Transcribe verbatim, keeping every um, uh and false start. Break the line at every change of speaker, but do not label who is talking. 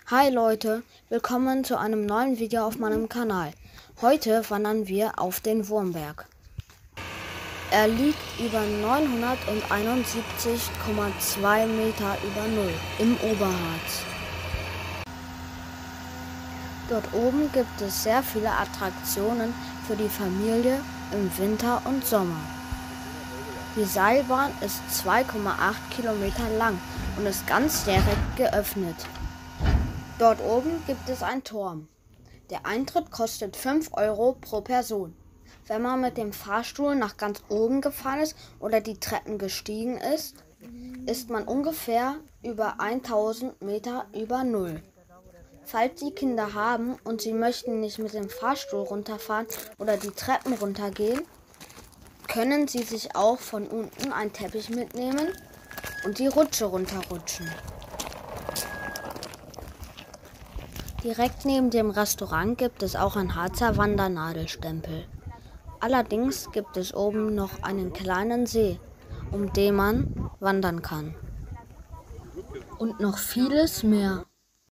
Hi Leute, willkommen zu einem neuen Video auf meinem Kanal. Heute wandern wir auf den Wurmberg. Er liegt über neunhunderteinundsiebzig Komma zwei Meter über Null im Oberharz. Dort oben gibt es sehr viele Attraktionen für die Familie im Winter und Sommer. Die Seilbahn ist zwei Komma acht Kilometer lang und ist ganzjährig geöffnet. Dort oben gibt es einen Turm. Der Eintritt kostet fünf Euro pro Person. Wenn man mit dem Fahrstuhl nach ganz oben gefahren ist oder die Treppen gestiegen ist, ist man ungefähr über tausend Meter über Null. Falls Sie Kinder haben und Sie möchten nicht mit dem Fahrstuhl runterfahren oder die Treppen runtergehen, können Sie sich auch von unten einen Teppich mitnehmen und die Rutsche runterrutschen. Direkt neben dem Restaurant gibt es auch einen Harzer Wandernadelstempel. Allerdings gibt es oben noch einen kleinen See, um den man wandern kann. Und noch vieles mehr.